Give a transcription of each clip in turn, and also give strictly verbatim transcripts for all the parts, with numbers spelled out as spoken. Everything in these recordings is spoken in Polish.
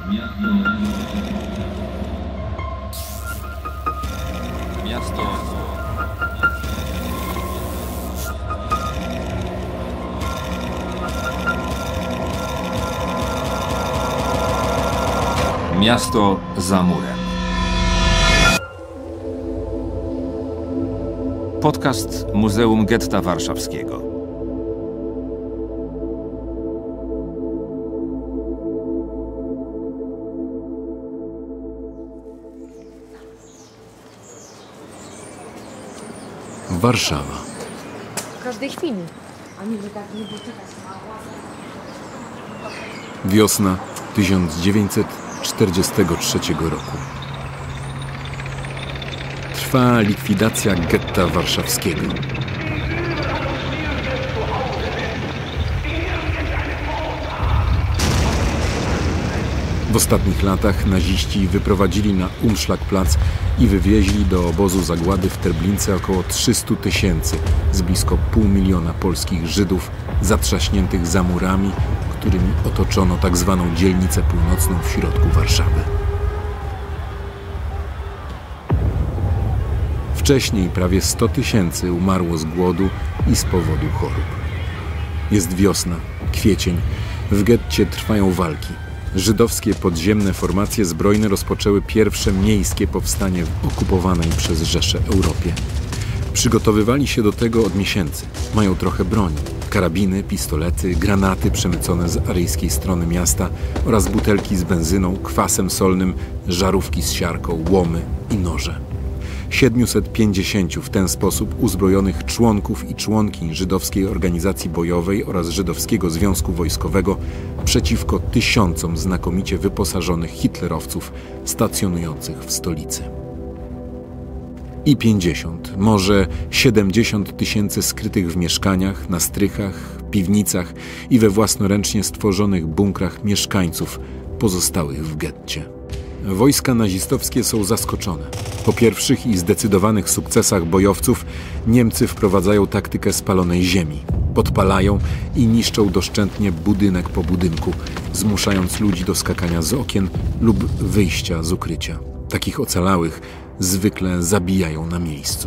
Miasto. Miasto za murem. Podcast Muzeum Getta Warszawskiego. Warszawa. W każdej chwili. Wiosna tysiąc dziewięćset czterdziestego trzeciego roku. Trwa likwidacja getta warszawskiego. W ostatnich latach naziści wyprowadzili na Umschlagplatz i wywieźli do obozu zagłady w Treblince około trzystu tysięcy z blisko pół miliona polskich Żydów zatrzaśniętych za murami, którymi otoczono tak zwaną dzielnicę północną w środku Warszawy. Wcześniej prawie sto tysięcy umarło z głodu i z powodu chorób. Jest wiosna, kwiecień, w getcie trwają walki. Żydowskie podziemne formacje zbrojne rozpoczęły pierwsze miejskie powstanie w okupowanej przez Rzeszę Europie. Przygotowywali się do tego od miesięcy. Mają trochę broni. Karabiny, pistolety, granaty przemycone z aryjskiej strony miasta oraz butelki z benzyną, kwasem solnym, żarówki z siarką, łomy i noże. siedmiuset pięćdziesięciu w ten sposób uzbrojonych członków i członkiń żydowskiej organizacji bojowej oraz żydowskiego związku wojskowego przeciwko tysiącom znakomicie wyposażonych hitlerowców stacjonujących w stolicy. I pięćdziesiąt, może siedemdziesiąt tysięcy skrytych w mieszkaniach, na strychach, piwnicach i we własnoręcznie stworzonych bunkrach mieszkańców pozostałych w getcie. Wojska nazistowskie są zaskoczone. Po pierwszych i zdecydowanych sukcesach bojowców Niemcy wprowadzają taktykę spalonej ziemi. Podpalają i niszczą doszczętnie budynek po budynku, zmuszając ludzi do skakania z okien lub wyjścia z ukrycia. Takich ocalałych zwykle zabijają na miejscu.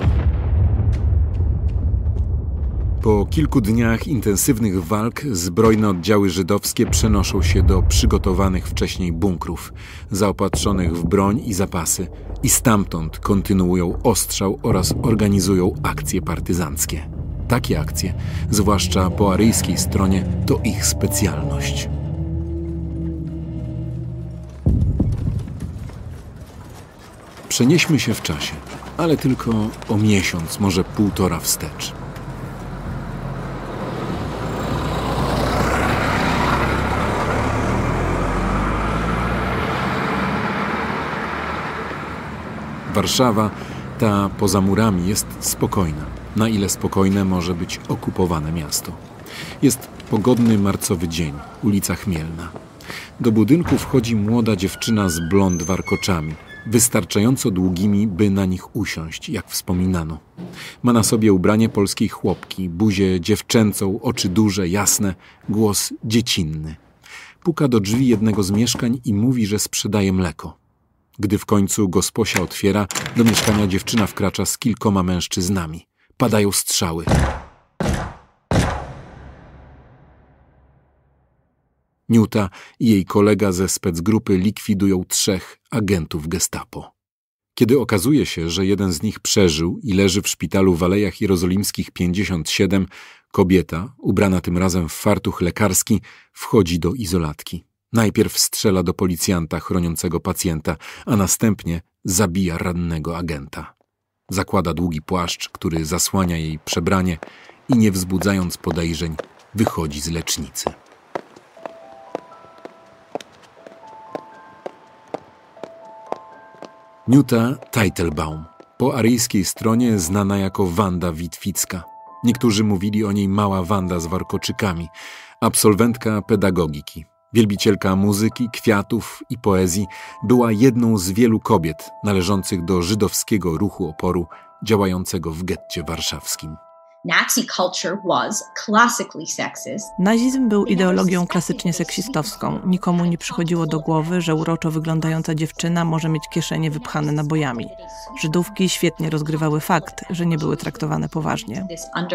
Po kilku dniach intensywnych walk zbrojne oddziały żydowskie przenoszą się do przygotowanych wcześniej bunkrów, zaopatrzonych w broń i zapasy, i stamtąd kontynuują ostrzał oraz organizują akcje partyzanckie. Takie akcje, zwłaszcza po aryjskiej stronie, to ich specjalność. Przenieśmy się w czasie, ale tylko o miesiąc, może półtora wstecz. Warszawa, ta poza murami, jest spokojna, na ile spokojne może być okupowane miasto. Jest pogodny marcowy dzień, ulica Chmielna. Do budynku wchodzi młoda dziewczyna z blond warkoczami, wystarczająco długimi, by na nich usiąść, jak wspominano. Ma na sobie ubranie polskiej chłopki, buzię dziewczęcą, oczy duże, jasne, głos dziecinny. Puka do drzwi jednego z mieszkań i mówi, że sprzedaje mleko. Gdy w końcu gosposia otwiera, do mieszkania dziewczyna wkracza z kilkoma mężczyznami. Padają strzały. Niuta i jej kolega ze specgrupy likwidują trzech agentów gestapo. Kiedy okazuje się, że jeden z nich przeżył i leży w szpitalu w Alejach Jerozolimskich pięćdziesiąt siedem, kobieta, ubrana tym razem w fartuch lekarski, wchodzi do izolatki. Najpierw strzela do policjanta chroniącego pacjenta, a następnie zabija rannego agenta. Zakłada długi płaszcz, który zasłania jej przebranie i nie wzbudzając podejrzeń, wychodzi z lecznicy. Niuta Teitelbaum, po aryjskiej stronie znana jako Wanda Witwicka. Niektórzy mówili o niej mała Wanda z warkoczykami, absolwentka pedagogiki. Wielbicielka muzyki, kwiatów i poezji, była jedną z wielu kobiet należących do żydowskiego ruchu oporu działającego w getcie warszawskim. Nazizm był ideologią klasycznie seksistowską. Nikomu nie przychodziło do głowy, że uroczo wyglądająca dziewczyna może mieć kieszenie wypchane nabojami. Żydówki świetnie rozgrywały fakt, że nie były traktowane poważnie.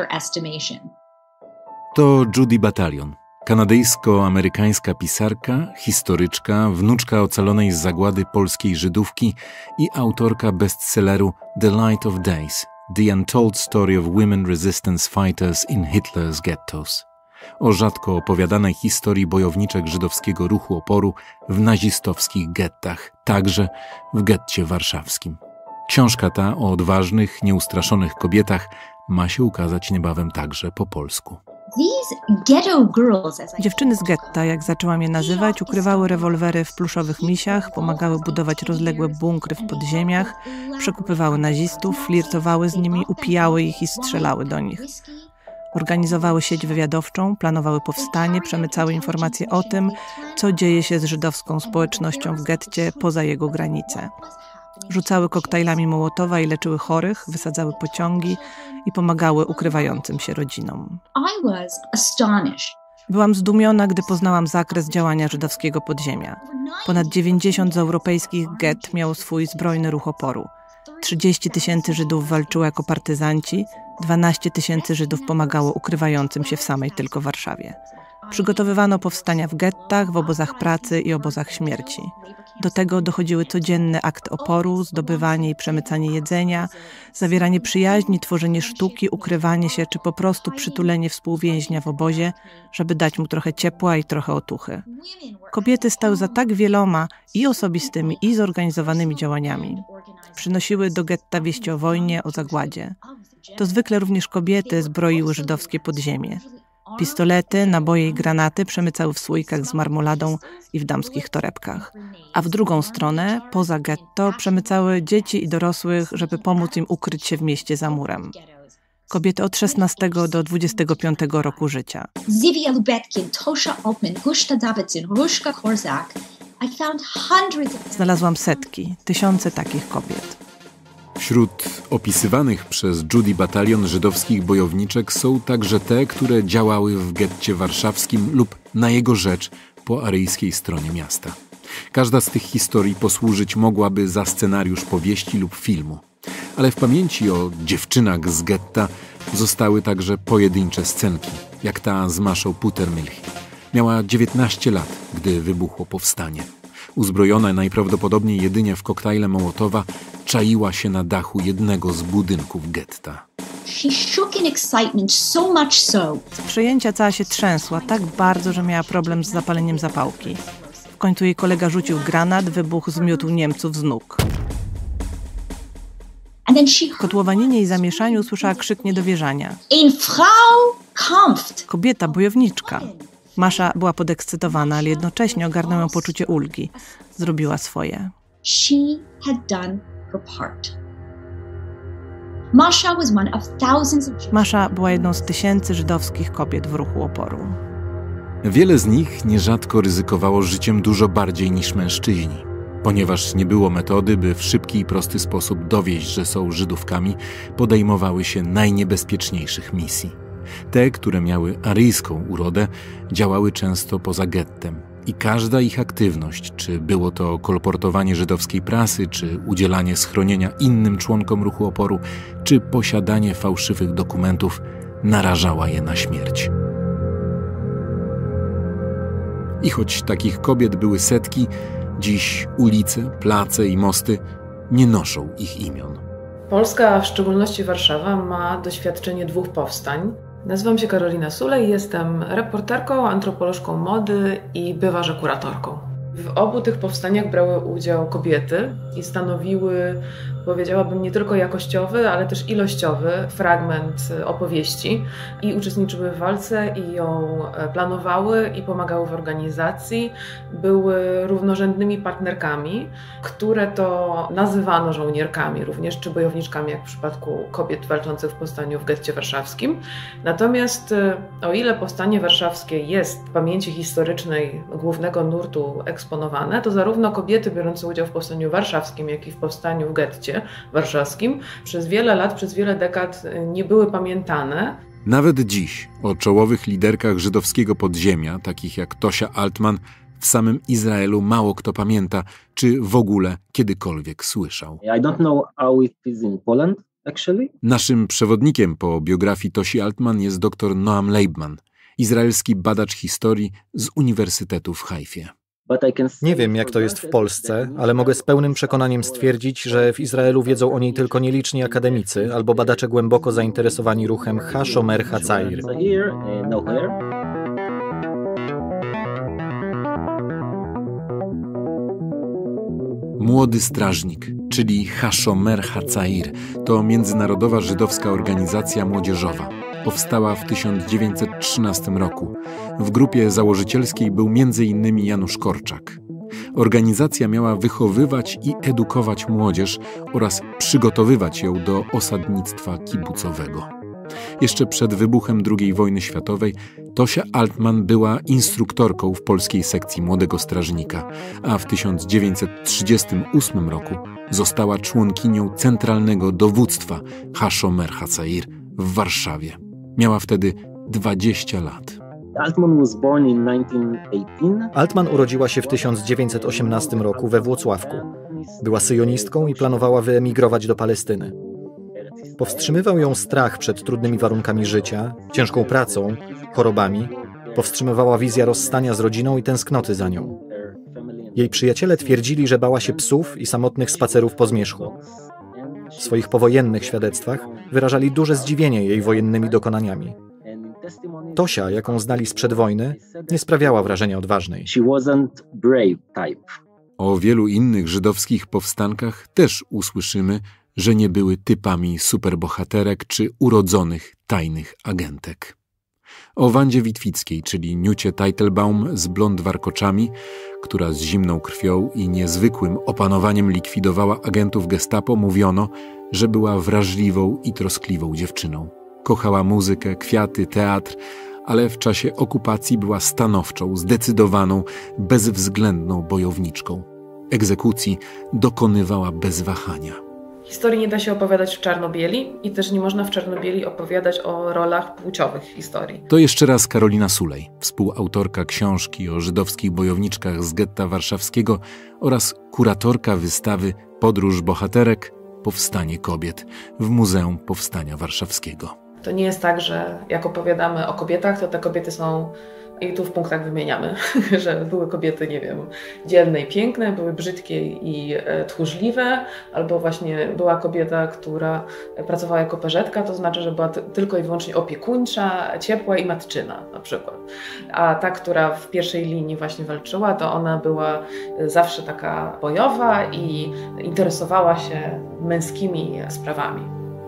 To Judy Battalion, kanadyjsko-amerykańska pisarka, historyczka, wnuczka ocalonej z zagłady polskiej Żydówki i autorka bestselleru The Light of Days – The Untold Story of Women Resistance Fighters in Hitler's Ghettos. O rzadko opowiadanej historii bojowniczek żydowskiego ruchu oporu w nazistowskich gettach, także w getcie warszawskim. Książka ta o odważnych, nieustraszonych kobietach ma się ukazać niebawem także po polsku. Dziewczyny z getta, jak zaczęłam je nazywać, ukrywały rewolwery w pluszowych misiach, pomagały budować rozległe bunkry w podziemiach, przekupywały nazistów, flirtowały z nimi, upijały ich i strzelały do nich. Organizowały sieć wywiadowczą, planowały powstanie, przemycały informacje o tym, co dzieje się z żydowską społecznością w getcie poza jego granice. Rzucały koktajlami Mołotowa i leczyły chorych, wysadzały pociągi i pomagały ukrywającym się rodzinom. Byłam zdumiona, gdy poznałam zakres działania żydowskiego podziemia. Ponad dziewięćdziesiąt z europejskich gett miało swój zbrojny ruch oporu. trzydzieści tysięcy Żydów walczyło jako partyzanci, dwanaście tysięcy Żydów pomagało ukrywającym się w samej tylko Warszawie. Przygotowywano powstania w gettach, w obozach pracy i obozach śmierci. Do tego dochodziły codzienne akty oporu, zdobywanie i przemycanie jedzenia, zawieranie przyjaźni, tworzenie sztuki, ukrywanie się czy po prostu przytulenie współwięźnia w obozie, żeby dać mu trochę ciepła i trochę otuchy. Kobiety stały za tak wieloma i osobistymi, i zorganizowanymi działaniami. Przynosiły do getta wieści o wojnie, o zagładzie. To zwykle również kobiety zbroiły żydowskie podziemie. Pistolety, naboje i granaty przemycały w słoikach z marmoladą i w damskich torebkach. A w drugą stronę, poza getto, przemycały dzieci i dorosłych, żeby pomóc im ukryć się w mieście za murem. Kobiety od szesnastego do dwudziestego piątego roku życia. Zivia Lubetkin, Tosha Altman, Gushta Davidson, Ruszka Korzak. I found hundreds of... Znalazłam setki, tysiące takich kobiet. Wśród opisywanych przez Judy Battalion żydowskich bojowniczek są także te, które działały w getcie warszawskim lub na jego rzecz po aryjskiej stronie miasta. Każda z tych historii posłużyć mogłaby za scenariusz powieści lub filmu. Ale w pamięci o dziewczynach z getta zostały także pojedyncze scenki, jak ta z Maszą Putermilch. Miała dziewiętnaście lat, gdy wybuchło powstanie. Uzbrojona najprawdopodobniej jedynie w koktajle Mołotowa, czaiła się na dachu jednego z budynków getta. Z przejęcia cała się trzęsła tak bardzo, że miała problem z zapaleniem zapałki. W końcu jej kolega rzucił granat, wybuch zmiótł Niemców z nóg. W kotłowaninie i zamieszaniu usłyszała krzyk niedowierzania. Kobieta, bojowniczka. Masza była podekscytowana, ale jednocześnie ogarnęło ją poczucie ulgi. Zrobiła swoje. Masza była jedną z tysięcy żydowskich kobiet w ruchu oporu. Wiele z nich nierzadko ryzykowało życiem dużo bardziej niż mężczyźni. Ponieważ nie było metody, by w szybki i prosty sposób dowieść, że są Żydówkami, podejmowały się najniebezpieczniejszych misji. Te, które miały aryjską urodę, działały często poza gettem i każda ich aktywność, czy było to kolportowanie żydowskiej prasy, czy udzielanie schronienia innym członkom ruchu oporu, czy posiadanie fałszywych dokumentów, narażała je na śmierć. I choć takich kobiet były setki, dziś ulice, place i mosty nie noszą ich imion. Polska, a w szczególności Warszawa, ma doświadczenie dwóch powstań. Nazywam się Karolina Sulej, jestem reporterką, antropolożką mody i bywa, że kuratorką. W obu tych powstaniach brały udział kobiety i stanowiły, powiedziałabym, nie tylko jakościowy, ale też ilościowy fragment opowieści i uczestniczyły w walce i ją planowały i pomagały w organizacji. Były równorzędnymi partnerkami, które to nazywano żołnierkami również, czy bojowniczkami, jak w przypadku kobiet walczących w powstaniu w getcie warszawskim. Natomiast o ile powstanie warszawskie jest w pamięci historycznej głównego nurtu eksponowane, to zarówno kobiety biorące udział w powstaniu warszawskim, jak i w powstaniu w getcie getcie warszawskim przez wiele lat, przez wiele dekad nie były pamiętane. Nawet dziś o czołowych liderkach żydowskiego podziemia, takich jak Tosia Altman, w samym Izraelu mało kto pamięta, czy w ogóle kiedykolwiek słyszał. I don't know how it is in Poland, actually. Naszym przewodnikiem po biografii Tosi Altman jest dr Noam Leibman, izraelski badacz historii z Uniwersytetu w Haifie. Nie wiem, jak to jest w Polsce, ale mogę z pełnym przekonaniem stwierdzić, że w Izraelu wiedzą o niej tylko nieliczni akademicy albo badacze głęboko zainteresowani ruchem Ha-Shomer Ha-Tzair. Młody Strażnik, czyli Ha-Shomer Ha-Tzair, to międzynarodowa żydowska organizacja młodzieżowa. Powstała w tysiąc dziewięćset trzynastym roku. W grupie założycielskiej był między innymi Janusz Korczak. Organizacja miała wychowywać i edukować młodzież oraz przygotowywać ją do osadnictwa kibucowego. Jeszcze przed wybuchem drugiej wojny światowej Tosia Altman była instruktorką w polskiej sekcji Młodego Strażnika, a w tysiąc dziewięćset trzydziestym ósmym roku została członkinią Centralnego Dowództwa Ha-Shomer Ha-Tzair w Warszawie. Miała wtedy dwadzieścia lat. Altman was born in nineteen eighteen. Altman urodziła się w tysiąc dziewięćset osiemnastym roku we Włocławku. Była syjonistką i planowała wyemigrować do Palestyny. Powstrzymywał ją strach przed trudnymi warunkami życia, ciężką pracą, chorobami. Powstrzymywała wizja rozstania z rodziną i tęsknoty za nią. Jej przyjaciele twierdzili, że bała się psów i samotnych spacerów po zmierzchu. W swoich powojennych świadectwach wyrażali duże zdziwienie jej wojennymi dokonaniami. Tosia, jaką znali sprzed wojny, nie sprawiała wrażenia odważnej. O wielu innych żydowskich powstankach też usłyszymy, że nie były typami superbohaterek czy urodzonych tajnych agentek. O Wandzie Witwickiej, czyli Niucie Teitelbaum z blond warkoczami, która z zimną krwią i niezwykłym opanowaniem likwidowała agentów gestapo, mówiono, że była wrażliwą i troskliwą dziewczyną. Kochała muzykę, kwiaty, teatr, ale w czasie okupacji była stanowczą, zdecydowaną, bezwzględną bojowniczką. Egzekucji dokonywała bez wahania. Historii nie da się opowiadać w czarno-bieli i też nie można w czarno-bieli opowiadać o rolach płciowych w historii. To jeszcze raz Karolina Sulej, współautorka książki o żydowskich bojowniczkach z getta warszawskiego oraz kuratorka wystawy Podróż bohaterek – Powstanie kobiet w Muzeum Powstania Warszawskiego. To nie jest tak, że jak opowiadamy o kobietach, to te kobiety są, i tu w punktach wymieniamy, że były kobiety, nie wiem, dzielne i piękne, były brzydkie i tchórzliwe, albo właśnie była kobieta, która pracowała jako perzetka, to znaczy, że była t- tylko i wyłącznie opiekuńcza, ciepła i matczyna na przykład. A ta, która w pierwszej linii właśnie walczyła, to ona była zawsze taka bojowa i interesowała się męskimi sprawami.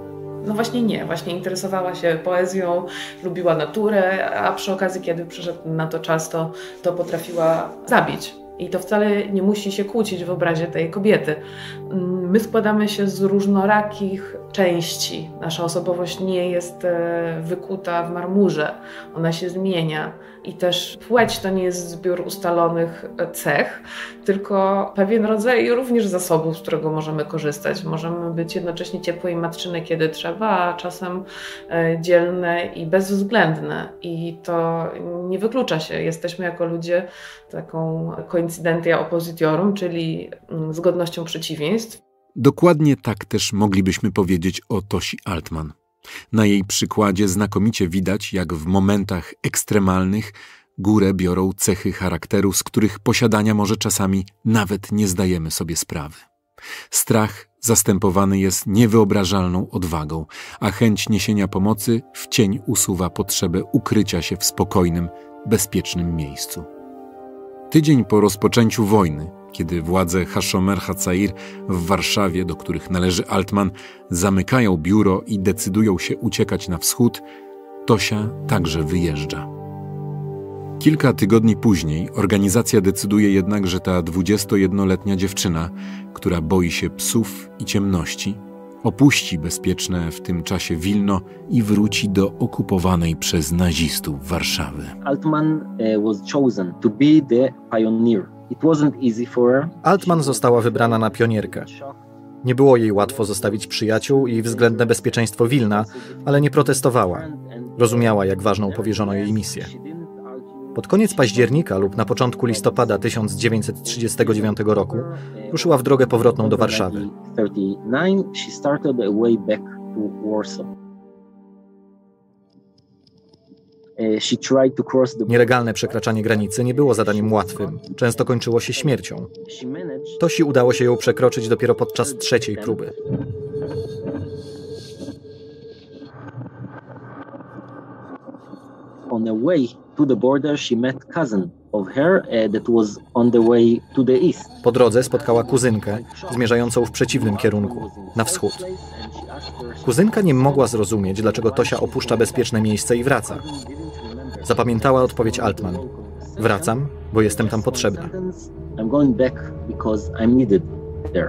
No właśnie nie, właśnie interesowała się poezją, lubiła naturę, a przy okazji, kiedy przyszedł na to czas, to, to potrafiła zabić. I to wcale nie musi się kłócić w obrazie tej kobiety. My składamy się z różnorakich części. Nasza osobowość nie jest wykuta w marmurze, ona się zmienia. I też płeć to nie jest zbiór ustalonych cech, tylko pewien rodzaj również zasobów, z którego możemy korzystać. Możemy być jednocześnie ciepłe i matczyne, kiedy trzeba, a czasem dzielne i bezwzględne. I to nie wyklucza się. Jesteśmy jako ludzie taką coincidentia oppositiorum, czyli zgodnością przeciwieństw. Dokładnie tak też moglibyśmy powiedzieć o Tosi Altman. Na jej przykładzie znakomicie widać, jak w momentach ekstremalnych górę biorą cechy charakteru, z których posiadania może czasami nawet nie zdajemy sobie sprawy. Strach zastępowany jest niewyobrażalną odwagą, a chęć niesienia pomocy w cień usuwa potrzebę ukrycia się w spokojnym, bezpiecznym miejscu. Tydzień po rozpoczęciu wojny, kiedy władze Ha-Shomer Ha-Tzair w Warszawie, do których należy Altman, zamykają biuro i decydują się uciekać na wschód, Tosia także wyjeżdża. Kilka tygodni później organizacja decyduje jednak, że ta dwudziestojednoletnia dziewczyna, która boi się psów i ciemności, opuści bezpieczne w tym czasie Wilno i wróci do okupowanej przez nazistów Warszawy. Altman was chosen to be the pioneer. It wasn't easy for her. Altman została wybrana na pionierkę. Nie było jej łatwo zostawić przyjaciół i względne bezpieczeństwo Wilna, ale nie protestowała. Rozumiała, jak ważną powierzono jej misję. Pod koniec października lub na początku listopada tysiąc dziewięćset trzydziestego dziewiątego roku ruszyła w drogę powrotną do Warszawy. Nielegalne przekraczanie granicy nie było zadaniem łatwym. Często kończyło się śmiercią. Tosi udało się ją przekroczyć dopiero podczas trzeciej próby. On the way to the border, she met cousin of her uh, that was on the way to the east. Po drodze spotkała kuzynkę zmierzającą w przeciwnym kierunku, na wschód. Kuzynka nie mogła zrozumieć, dlaczego Tosia opuszcza bezpieczne miejsce i wraca. Zapamiętała odpowiedź Altman. Wracam, bo jestem tam potrzebna. I'm going back because I'm needed there.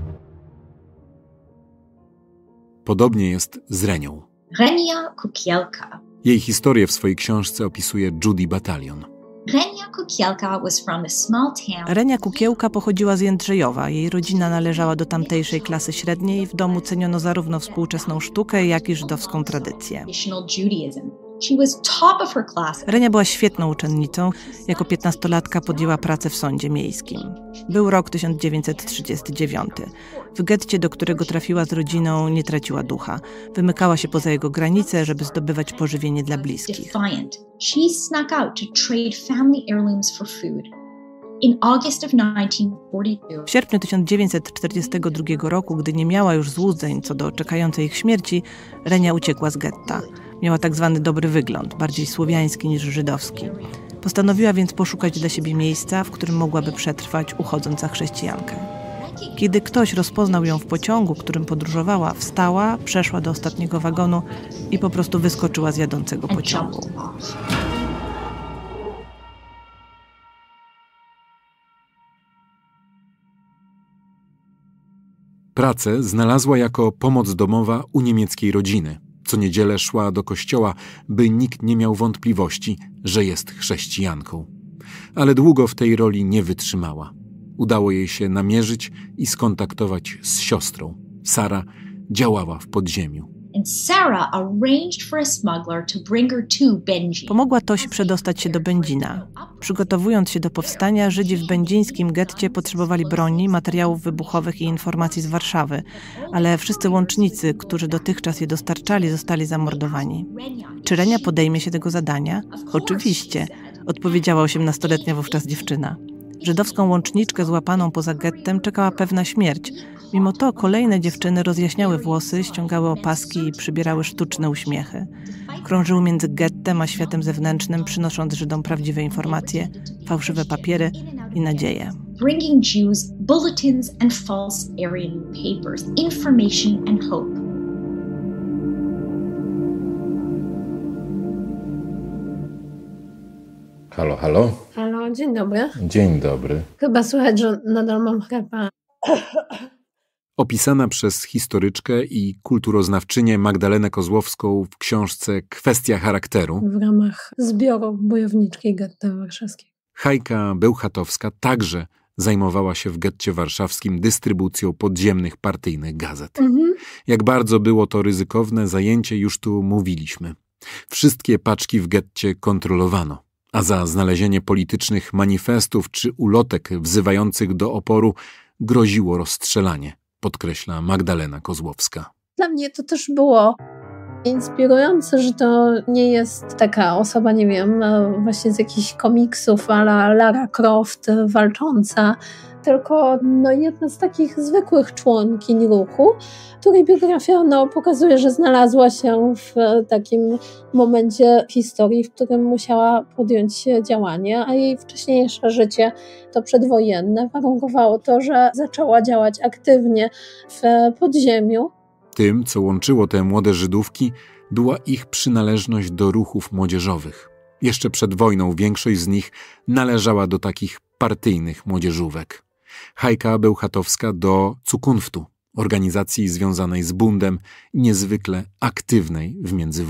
Podobnie jest z Renią. Renia Kukielka. Jej historię w swojej książce opisuje Judy Battalion. Renia Kukielka was from a small town. Renia Kukiełka pochodziła z Jędrzejowa. Jej rodzina należała do tamtejszej klasy średniej. W domu ceniono zarówno współczesną sztukę, jak i żydowską tradycję. Traditional Judaism. She was top of her class. Renia była świetną uczennicą. Jako piętnastolatka podjęła pracę w sądzie miejskim. Był rok tysiąc dziewięćset trzydziesty dziewiąty. W getcie, do którego trafiła z rodziną, nie traciła ducha. Wymykała się poza jego granice, żeby zdobywać pożywienie dla bliskich. Defiant, she snuck out to trade family heirlooms for food. In August of nineteen forty-two, W sierpniu tysiąc dziewięćset czterdziestego drugiego roku, gdy nie miała już złudzeń co do czekającej ich śmierci, Renia uciekła z getta. Miała tak zwany dobry wygląd, bardziej słowiański niż żydowski. Postanowiła więc poszukać dla siebie miejsca, w którym mogłaby przetrwać, uchodząc za chrześcijankę. Kiedy ktoś rozpoznał ją w pociągu, którym podróżowała, wstała, przeszła do ostatniego wagonu i po prostu wyskoczyła z jadącego and pociągu. jumped off. Pracę znalazła jako pomoc domowa u niemieckiej rodziny. Co niedzielę szła do kościoła, by nikt nie miał wątpliwości, że jest chrześcijanką. Ale długo w tej roli nie wytrzymała. Udało jej się namierzyć i skontaktować z siostrą. Sara działała w podziemiu. And Sarah arranged for a smuggler to bring her to Benji. Pomogła Tosi przedostać się do Będzina. Przygotowując się do powstania, Żydzi w będzińskim getcie potrzebowali broni, materiałów wybuchowych i informacji z Warszawy, ale wszyscy łącznicy, którzy dotychczas je dostarczali, zostali zamordowani. Czy Renia podejmie się tego zadania? Oczywiście, odpowiedziała osiemnastoletnia wówczas dziewczyna. Żydowską łączniczkę złapaną poza gettem czekała pewna śmierć. Mimo to kolejne dziewczyny rozjaśniały włosy, ściągały opaski i przybierały sztuczne uśmiechy. Krążyły między gettem a światem zewnętrznym, przynosząc Żydom prawdziwe informacje, fałszywe papiery i nadzieję. Bringing Jews bulletins and false Aryan papers, information and hope. Halo, halo. Halo, dzień dobry. Dzień dobry. Chyba słychać, że nadal mam chrypę. Opisana przez historyczkę i kulturoznawczynię Magdalenę Kozłowską w książce Kwestia charakteru. W ramach zbioru bojowniczki getta warszawskiego. Hajka Bełchatowska także zajmowała się w getcie warszawskim dystrybucją podziemnych partyjnych gazet. Mhm. Jak bardzo było to ryzykowne zajęcie, już tu mówiliśmy. Wszystkie paczki w getcie kontrolowano, a za znalezienie politycznych manifestów czy ulotek wzywających do oporu groziło rozstrzelanie, podkreśla Magdalena Kozłowska. Dla mnie to też było inspirujące, że to nie jest taka osoba, nie wiem, właśnie z jakichś komiksów a la Lara Croft walcząca, tylko no, jedna z takich zwykłych członkiń ruchu, której biografia no, pokazuje, że znalazła się w takim momencie historii, w którym musiała podjąć działanie, a jej wcześniejsze życie, to przedwojenne, warunkowało to, że zaczęła działać aktywnie w podziemiu. Tym, co łączyło te młode Żydówki, była ich przynależność do ruchów młodzieżowych. Jeszcze przed wojną większość z nich należała do takich partyjnych młodzieżówek. Hajka Bełchatowska do Zukunftu, organizacji związanej z Bundem, niezwykle aktywnej w międzywojniu.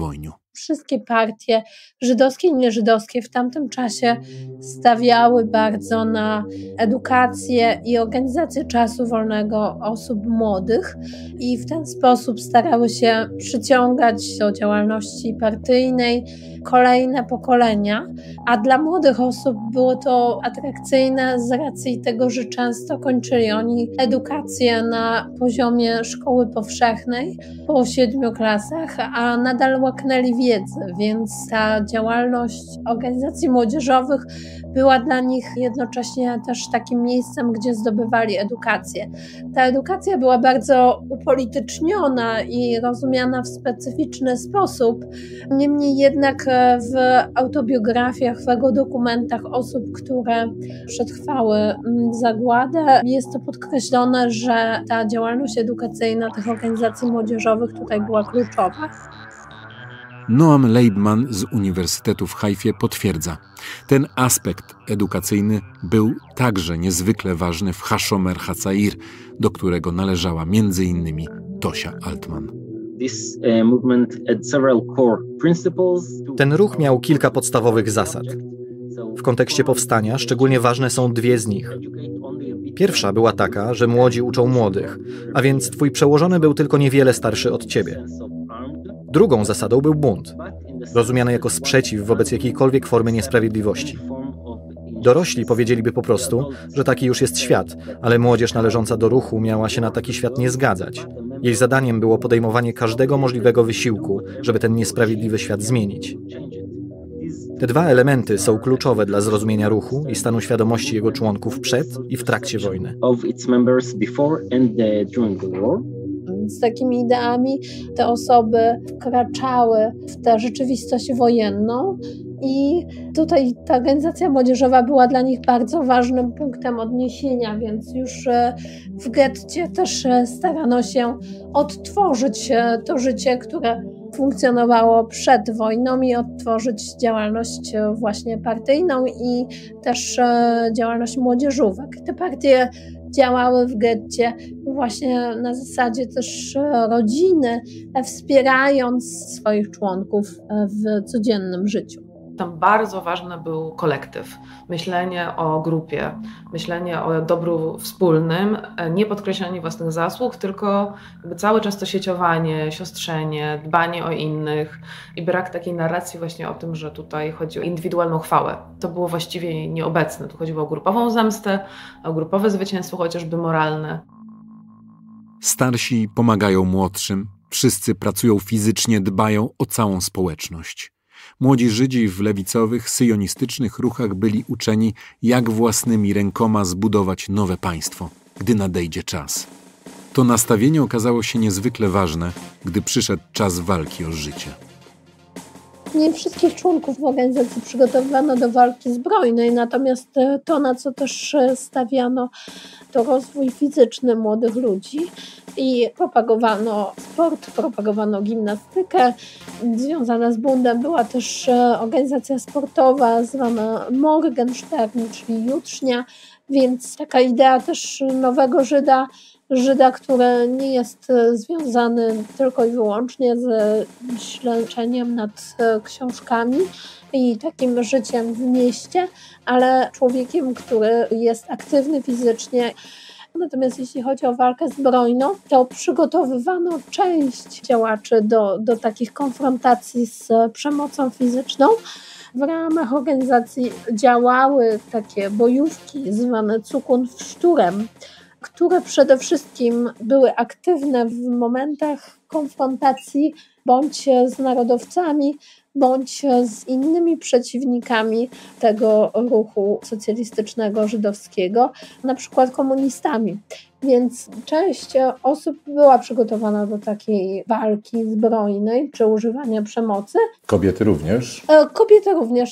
Wszystkie partie żydowskie i nieżydowskie w tamtym czasie stawiały bardzo na edukację i organizację czasu wolnego osób młodych i w ten sposób starały się przyciągać do działalności partyjnej kolejne pokolenia, a dla młodych osób było to atrakcyjne z racji tego, że często kończyli oni edukację na poziomie szkoły powszechnej po siedmiu klasach, a nadal łaknęli wiedzę, więc ta działalność organizacji młodzieżowych była dla nich jednocześnie też takim miejscem, gdzie zdobywali edukację. Ta edukacja była bardzo upolityczniona i rozumiana w specyficzny sposób, niemniej jednak w autobiografiach, w dokumentach osób, które przetrwały zagładę, jest to podkreślone, że ta działalność edukacyjna tych organizacji młodzieżowych tutaj była kluczowa. Noam Leibman z Uniwersytetu w Hajfie potwierdza, ten aspekt edukacyjny był także niezwykle ważny w Hashomer HaTzair, do którego należała między innymi Tosia Altman. Ten ruch miał kilka podstawowych zasad. W kontekście powstania szczególnie ważne są dwie z nich. Pierwsza była taka, że młodzi uczą młodych, a więc twój przełożony był tylko niewiele starszy od ciebie. Drugą zasadą był bunt, rozumiany jako sprzeciw wobec jakiejkolwiek formy niesprawiedliwości. Dorośli powiedzieliby po prostu, że taki już jest świat, ale młodzież należąca do ruchu miała się na taki świat nie zgadzać. Jej zadaniem było podejmowanie każdego możliwego wysiłku, żeby ten niesprawiedliwy świat zmienić. Te dwa elementy są kluczowe dla zrozumienia ruchu i stanu świadomości jego członków przed i w trakcie wojny. Z takimi ideami te osoby wkraczały w tę rzeczywistość wojenną i tutaj ta organizacja młodzieżowa była dla nich bardzo ważnym punktem odniesienia, więc już w getcie też starano się odtworzyć to życie, które funkcjonowało przed wojną i odtworzyć działalność właśnie partyjną i też działalność młodzieżówek. Te partie działały w getcie właśnie na zasadzie też rodziny, wspierając swoich członków w codziennym życiu. Tam bardzo ważny był kolektyw, myślenie o grupie, myślenie o dobru wspólnym, nie podkreślanie własnych zasług, tylko jakby cały czas to sieciowanie, siostrzenie, dbanie o innych i brak takiej narracji właśnie o tym, że tutaj chodzi o indywidualną chwałę. To było właściwie nieobecne. Tu chodziło o grupową zemstę, o grupowe zwycięstwo, chociażby moralne. Starsi pomagają młodszym, wszyscy pracują fizycznie, dbają o całą społeczność. Młodzi Żydzi w lewicowych, syjonistycznych ruchach byli uczeni, jak własnymi rękoma zbudować nowe państwo, gdy nadejdzie czas. To nastawienie okazało się niezwykle ważne, gdy przyszedł czas walki o życie. Nie wszystkich członków organizacji przygotowywano do walki zbrojnej, natomiast to, na co też stawiano, to rozwój fizyczny młodych ludzi i propagowano sport, propagowano gimnastykę. Związana z bundem była też organizacja sportowa zwana Morgenstern, czyli jutrznia, więc taka idea też nowego Żyda, Żyda, który nie jest związany tylko i wyłącznie ze śledzeniem nad książkami i takim życiem w mieście, ale człowiekiem, który jest aktywny fizycznie. Natomiast jeśli chodzi o walkę zbrojną, to przygotowywano część działaczy do, do takich konfrontacji z przemocą fizyczną. W ramach organizacji działały takie bojówki zwane Zukunftsturm, które przede wszystkim były aktywne w momentach konfrontacji bądź z narodowcami, bądź z innymi przeciwnikami tego ruchu socjalistycznego żydowskiego, na przykład komunistami. Więc część osób była przygotowana do takiej walki zbrojnej czy używania przemocy. Kobiety również? Kobiety również, tak.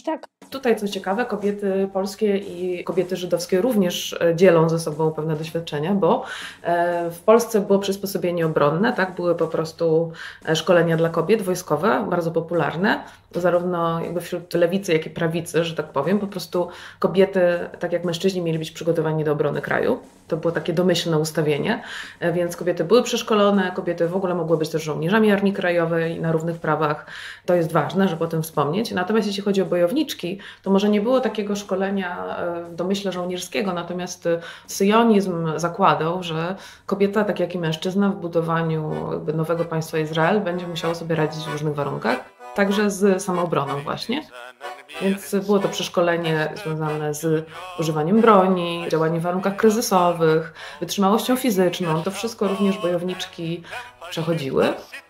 Tutaj co ciekawe, kobiety polskie i kobiety żydowskie również dzielą ze sobą pewne doświadczenia, bo w Polsce było przysposobienie obronne, tak? Były po prostu szkolenia dla kobiet wojskowe, bardzo popularne, zarówno jakby wśród lewicy, jak i prawicy, że tak powiem. Po prostu kobiety, tak jak mężczyźni, mieli być przygotowani do obrony kraju. To było takie domyślne ustawienie, więc kobiety były przeszkolone, kobiety w ogóle mogły być też żołnierzami Armii Krajowej na równych prawach. To jest ważne, żeby o tym wspomnieć. Natomiast jeśli chodzi o bojowniczki, to może nie było takiego szkolenia w domyśle żołnierskiego, natomiast syjonizm zakładał, że kobieta, tak jak i mężczyzna, w budowaniu jakby nowego państwa Izrael będzie musiała sobie radzić w różnych warunkach, także z samoobroną właśnie. Więc było to przeszkolenie związane z używaniem broni, działaniem w warunkach kryzysowych, wytrzymałością fizyczną. To wszystko również bojowniczki przechodziły.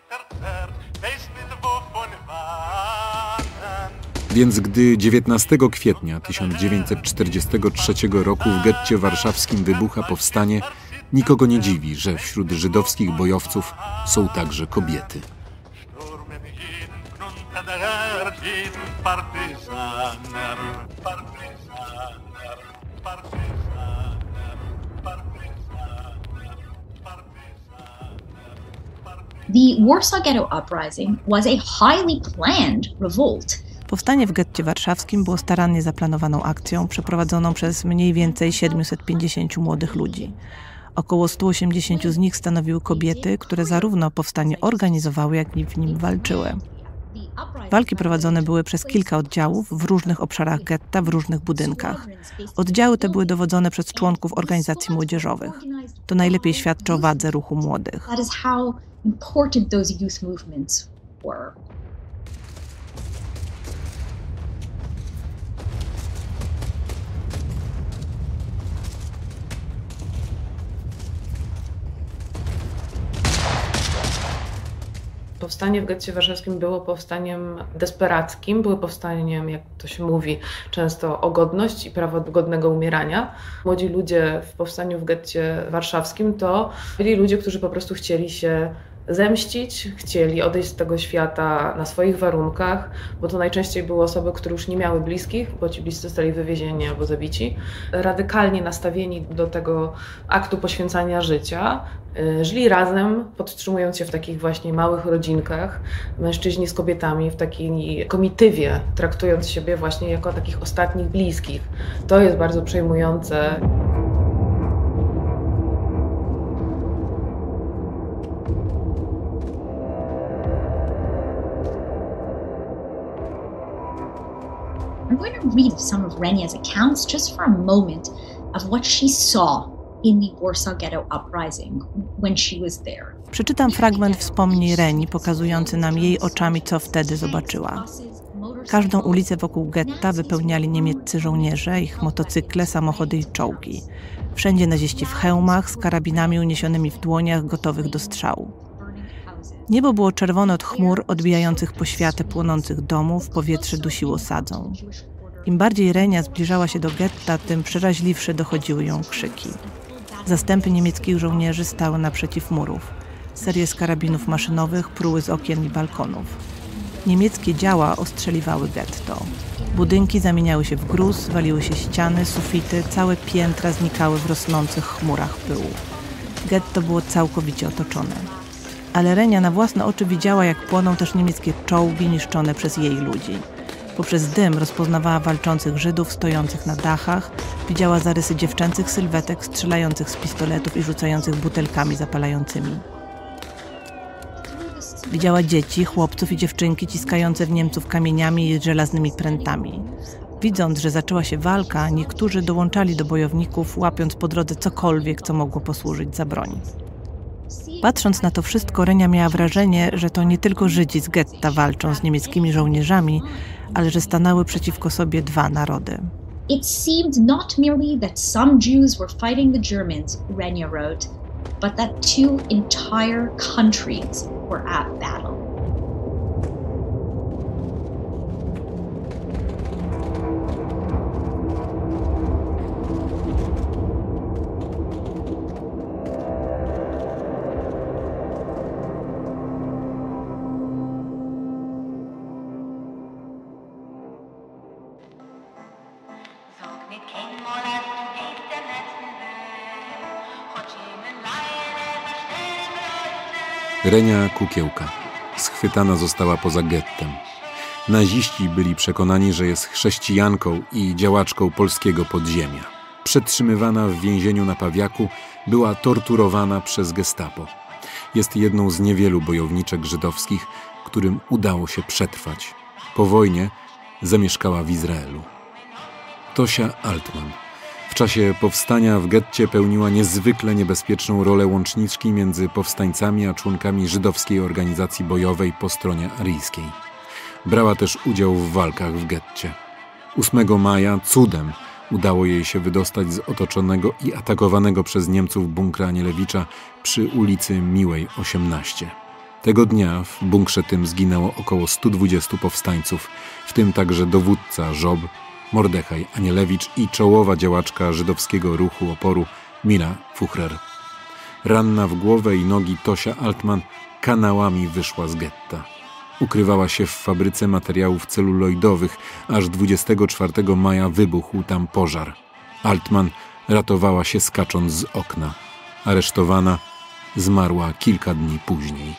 Więc gdy dziewiętnastego kwietnia tysiąc dziewięćset czterdziestego trzeciego roku w getcie warszawskim wybucha powstanie, nikogo nie dziwi, że wśród żydowskich bojowców są także kobiety. The Warsaw Ghetto Uprising was a highly planned revolt. Powstanie w getcie warszawskim było starannie zaplanowaną akcją przeprowadzoną przez mniej więcej siedmiuset pięćdziesięciu młodych ludzi. Około stu osiemdziesięciu z nich stanowiły kobiety, które zarówno powstanie organizowały, jak i w nim walczyły. Walki prowadzone były przez kilka oddziałów w różnych obszarach getta, w różnych budynkach. Oddziały te były dowodzone przez członków organizacji młodzieżowych. To najlepiej świadczy o wadze ruchu młodych. That is how important those youth movements were. Powstanie w getcie warszawskim było powstaniem desperackim, było powstaniem, jak to się mówi, często o godność i prawo do godnego umierania. Młodzi ludzie w powstaniu w getcie warszawskim to byli ludzie, którzy po prostu chcieli się zemścić, chcieli odejść z tego świata na swoich warunkach, bo to najczęściej były osoby, które już nie miały bliskich, bo ci bliscy zostali wywiezieni albo zabici. Radykalnie nastawieni do tego aktu poświęcania życia, żyli razem, podtrzymując się w takich właśnie małych rodzinkach, mężczyźni z kobietami w takiej komitywie, traktując siebie właśnie jako takich ostatnich bliskich. To jest bardzo przejmujące. I'm going to read some of Renia's accounts just for a moment of what she saw in the Warsaw Ghetto Uprising when she was there. Przeczytam fragment wspomnień Reni, pokazujący nam jej oczami, co wtedy zobaczyła. Każdą ulicę wokół getta wypełniali niemieccy żołnierze, ich motocykle, samochody i czołgi. Wszędzie naziści w hełmach, z karabinami uniesionymi w dłoniach, gotowych do strzału. Niebo było czerwone od chmur odbijających poświatę płonących domów, powietrze dusiło sadzą. Im bardziej Renia zbliżała się do getta, tym przeraźliwsze dochodziły ją krzyki. Zastępy niemieckich żołnierzy stały naprzeciw murów. Serie z karabinów maszynowych pruły z okien i balkonów. Niemieckie działa ostrzeliwały getto. Budynki zamieniały się w gruz, waliły się ściany, sufity, całe piętra znikały w rosnących chmurach pyłu. Getto było całkowicie otoczone. Ale Renia na własne oczy widziała, jak płoną też niemieckie czołgi niszczone przez jej ludzi. Poprzez dym rozpoznawała walczących Żydów stojących na dachach, widziała zarysy dziewczęcych sylwetek strzelających z pistoletów i rzucających butelkami zapalającymi. Widziała dzieci, chłopców i dziewczynki ciskające w Niemców kamieniami i żelaznymi prętami. Widząc, że zaczęła się walka, niektórzy dołączali do bojowników, łapiąc po drodze cokolwiek, co mogło posłużyć za broń. Patrząc na to wszystko, Renia miała wrażenie, że to nie tylko Żydzi z getta walczą z niemieckimi żołnierzami, ale że stanęły przeciwko sobie dwa narody. It seemed not merely that some Jews were fighting the Germans, Renia wrote, but that two entire countries were at battle. Renia Kukiełka. Schwytana została poza gettem. Naziści byli przekonani, że jest chrześcijanką i działaczką polskiego podziemia. Przetrzymywana w więzieniu na Pawiaku, była torturowana przez gestapo. Jest jedną z niewielu bojowniczek żydowskich, którym udało się przetrwać. Po wojnie zamieszkała w Izraelu. Tosia Altman. W czasie powstania w getcie pełniła niezwykle niebezpieczną rolę łączniczki między powstańcami a członkami żydowskiej organizacji bojowej po stronie aryjskiej. Brała też udział w walkach w getcie. ósmego maja cudem udało jej się wydostać z otoczonego i atakowanego przez Niemców bunkra Anielewicza przy ulicy Miłej osiemnaście. Tego dnia w bunkrze tym zginęło około stu dwudziestu powstańców, w tym także dowódca Żob, Mordechaj Anielewicz i czołowa działaczka żydowskiego ruchu oporu Mila Fuchrer. Ranna w głowę i nogi Tosia Altman kanałami wyszła z getta. Ukrywała się w fabryce materiałów celuloidowych, aż dwudziestego czwartego maja wybuchł tam pożar. Altman ratowała się skacząc z okna. Aresztowana, zmarła kilka dni później.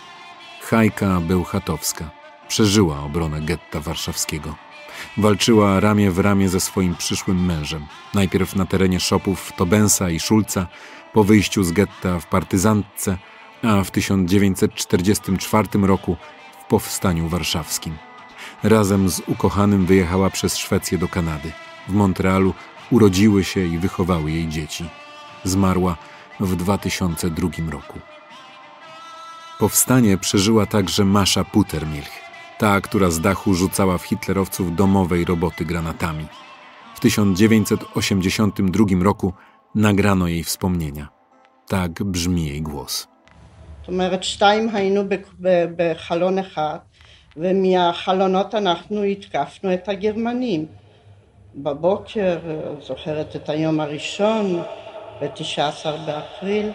Hajka Bełchatowska przeżyła obronę getta warszawskiego. Walczyła ramię w ramię ze swoim przyszłym mężem. Najpierw na terenie szopów Tobensa i Szulca, po wyjściu z getta w partyzantce, a w tysiąc dziewięćset czterdziestym czwartym roku w powstaniu warszawskim. Razem z ukochanym wyjechała przez Szwecję do Kanady. W Montrealu urodziły się i wychowały jej dzieci. Zmarła w dwa tysiące drugim roku. Powstanie przeżyła także Masza Putermilch, ta, która z dachu rzucała w hitlerowców domowej roboty granatami. W tysiąc dziewięćset osiemdziesiątym drugim roku nagrano jej wspomnienia. Tak brzmi jej głos. זאת אומרת, שתיים היינו בחלון אחד, ומהחלונות אנחנו התקפנו את הגרמנים. בבוקר, זוכרת את היום הראשון, ב-תשעה עשר באפריל,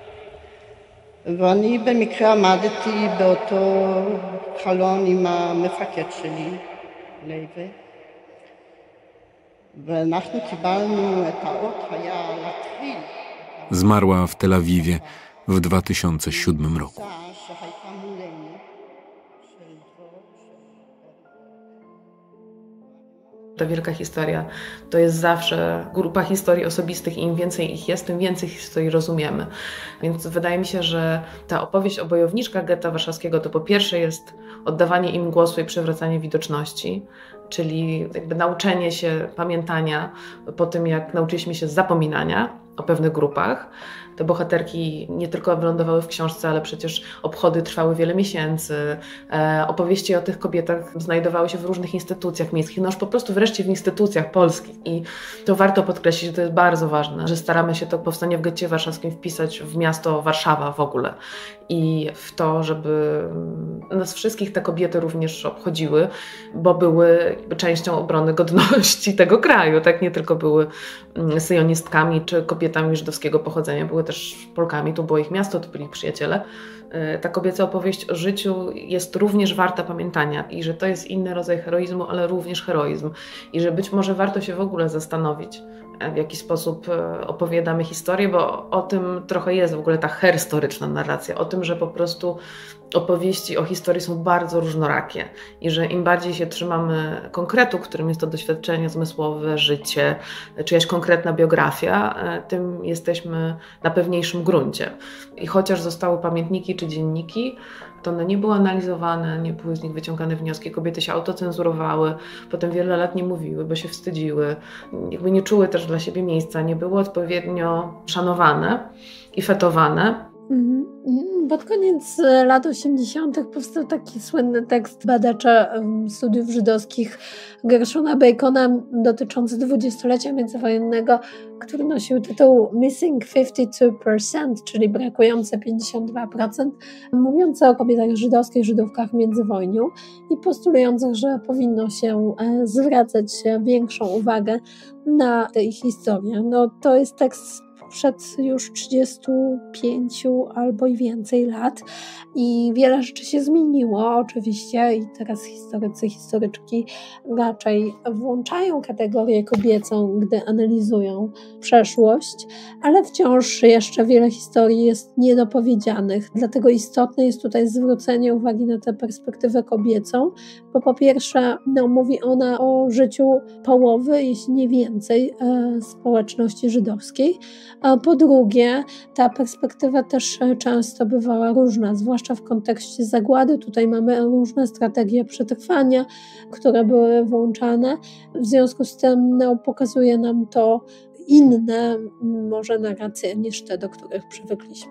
ואני במקרה עמדתי באותו חלון עם המפקד שלי, לוי, ואנחנו קיבלנו את האות, היה להתחיל. Zmarła w Tel Awiwie w dwa tysiące siódmym roku. Ta wielka historia to jest zawsze grupa historii osobistych i im więcej ich jest, tym więcej historii rozumiemy. Więc wydaje mi się, że ta opowieść o bojowniczkach getta warszawskiego to po pierwsze jest oddawanie im głosu i przywracanie widoczności, czyli jakby nauczenie się pamiętania po tym, jak nauczyliśmy się zapominania o pewnych grupach. Te bohaterki nie tylko wylądowały w książce, ale przecież obchody trwały wiele miesięcy. E, opowieści o tych kobietach znajdowały się w różnych instytucjach miejskich, no już po prostu wreszcie w instytucjach polskich. I to warto podkreślić, że to jest bardzo ważne, że staramy się to powstanie w getcie warszawskim wpisać w miasto Warszawa w ogóle. I w to, żeby nas wszystkich te kobiety również obchodziły, bo były częścią obrony godności tego kraju, tak? Nie tylko były syjonistkami czy kobietami żydowskiego pochodzenia, były też Polkami, to było ich miasto, to byli ich przyjaciele. Ta kobieca opowieść o życiu jest również warta pamiętania i że to jest inny rodzaj heroizmu, ale również heroizm. I że być może warto się w ogóle zastanowić, w jaki sposób opowiadamy historię, bo o tym trochę jest w ogóle ta herstoryczna narracja, o tym, że po prostu opowieści o historii są bardzo różnorakie i że im bardziej się trzymamy konkretu, którym jest to doświadczenie zmysłowe, życie, czyjaś konkretna biografia, tym jesteśmy na pewniejszym gruncie. I chociaż zostały pamiętniki czy dzienniki, to one nie były analizowane, nie były z nich wyciągane wnioski, kobiety się autocenzurowały, potem wiele lat nie mówiły, bo się wstydziły, jakby nie czuły też dla siebie miejsca, nie były odpowiednio szanowane i fetowane. Mhm. Pod koniec lat osiemdziesiątych powstał taki słynny tekst badacza studiów żydowskich Gershona Bacona dotyczący dwudziestolecia międzywojennego, który nosił tytuł Missing fifty-two percent, czyli brakujące pięćdziesiąt dwa procent, mówiący o kobietach żydowskich, Żydówkach w międzywojniu i postulujących, że powinno się zwracać większą uwagę na tę ich historię. No, to jest tekst sprzed już trzydziestu pięciu albo i więcej lat i wiele rzeczy się zmieniło oczywiście i teraz historycy, historyczki raczej włączają kategorię kobiecą, gdy analizują przeszłość, ale wciąż jeszcze wiele historii jest niedopowiedzianych, dlatego istotne jest tutaj zwrócenie uwagi na tę perspektywę kobiecą, bo po pierwsze no, mówi ona o życiu połowy, jeśli nie więcej, e, społeczności żydowskiej, a po drugie ta perspektywa też często bywała różna, zwłaszcza w kontekście zagłady. Tutaj mamy różne strategie przetrwania, które były włączane, w związku z tym no, pokazuje nam to inne może narracje niż te, do których przywykliśmy.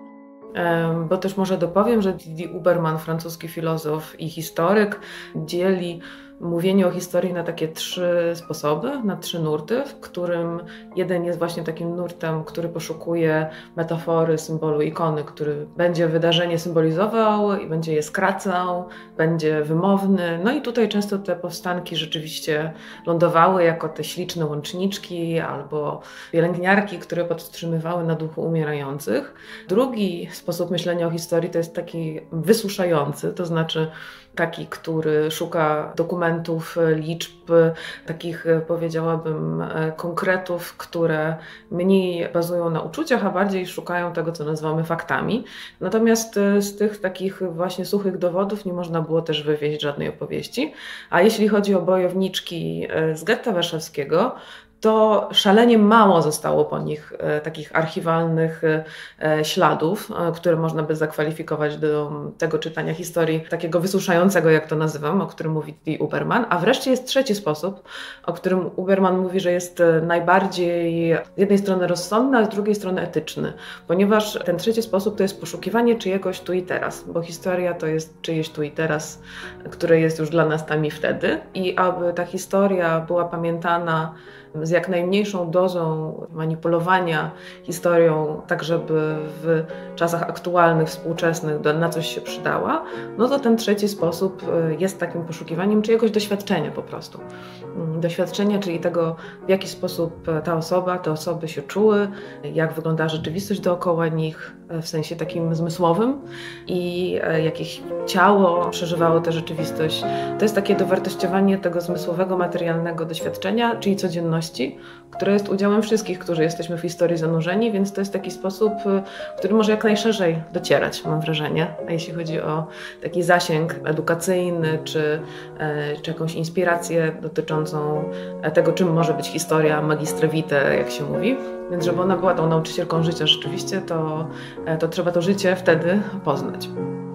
Bo też może dopowiem, że Didi Uberman, francuski filozof i historyk, dzieli mówienie o historii na takie trzy sposoby, na trzy nurty, w którym jeden jest właśnie takim nurtem, który poszukuje metafory, symbolu, ikony, który będzie wydarzenie symbolizował i będzie je skracał, będzie wymowny. No i tutaj często te powstanki rzeczywiście lądowały jako te śliczne łączniczki albo pielęgniarki, które podtrzymywały na duchu umierających. Drugi sposób myślenia o historii to jest taki wysuszający, to znaczy taki, który szuka dokumentów, liczb, takich powiedziałabym konkretów, które mniej bazują na uczuciach, a bardziej szukają tego, co nazywamy faktami. Natomiast z tych takich właśnie suchych dowodów nie można było też wywieźć żadnej opowieści. A jeśli chodzi o bojowniczki z getta warszawskiego, to szalenie mało zostało po nich e, takich archiwalnych e, śladów, e, które można by zakwalifikować do tego czytania historii takiego wysuszającego, jak to nazywam, o którym mówi Didi Uberman. A wreszcie jest trzeci sposób, o którym Uberman mówi, że jest najbardziej z jednej strony rozsądny, a z drugiej strony etyczny, ponieważ ten trzeci sposób to jest poszukiwanie czyjegoś tu i teraz, bo historia to jest czyjeś tu i teraz, które jest już dla nas tam i wtedy i aby ta historia była pamiętana z jak najmniejszą dozą manipulowania historią, tak żeby w czasach aktualnych, współczesnych na coś się przydała, no to ten trzeci sposób jest takim poszukiwaniem czyjegoś doświadczenia po prostu. Doświadczenia, czyli tego, w jaki sposób ta osoba, te osoby się czuły, jak wyglądała rzeczywistość dookoła nich, w sensie takim zmysłowym i jakieś ciało przeżywało tę rzeczywistość. To jest takie dowartościowanie tego zmysłowego, materialnego doświadczenia, czyli codzienności, które jest udziałem wszystkich, którzy jesteśmy w historii zanurzeni, więc to jest taki sposób, który może jak najszerzej docierać, mam wrażenie. A jeśli chodzi o taki zasięg edukacyjny, czy, czy jakąś inspirację dotyczącą tego, czym może być historia magistra vitae, jak się mówi, więc żeby ona była tą nauczycielką życia rzeczywiście, to, to trzeba to życie wtedy poznać.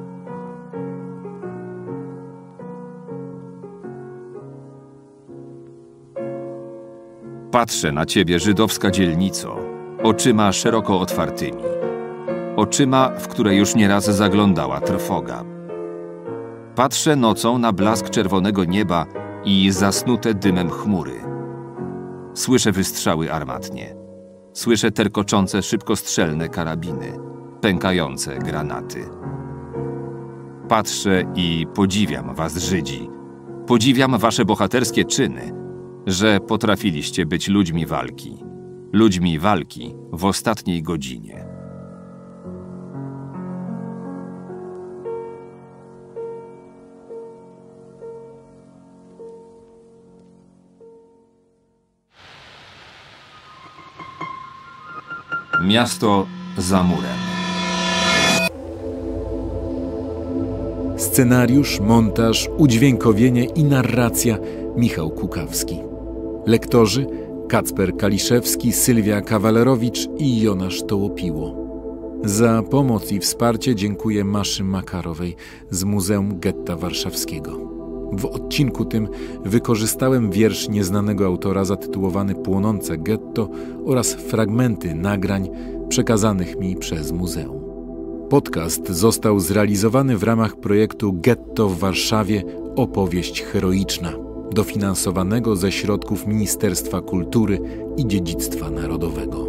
Patrzę na ciebie, żydowska dzielnico, oczyma szeroko otwartymi. Oczyma, w które już nieraz zaglądała trwoga. Patrzę nocą na blask czerwonego nieba i zasnute dymem chmury. Słyszę wystrzały armatnie. Słyszę terkoczące szybkostrzelne karabiny, pękające granaty. Patrzę i podziwiam was, Żydzi. Podziwiam wasze bohaterskie czyny, że potrafiliście być ludźmi walki. Ludźmi walki w ostatniej godzinie. Miasto za murem. Scenariusz, montaż, udźwiękowienie i narracja Michał Kukawski. Lektorzy Kacper Kaliszewski, Sylwia Kawalerowicz i Jonasz Tołopiło. Za pomoc i wsparcie dziękuję Maszy Makarowej z Muzeum Getta Warszawskiego. W odcinku tym wykorzystałem wiersz nieznanego autora zatytułowany Płonące getto oraz fragmenty nagrań przekazanych mi przez muzeum. Podcast został zrealizowany w ramach projektu Getto w Warszawie – opowieść heroiczna, dofinansowanego ze środków Ministerstwa Kultury i Dziedzictwa Narodowego.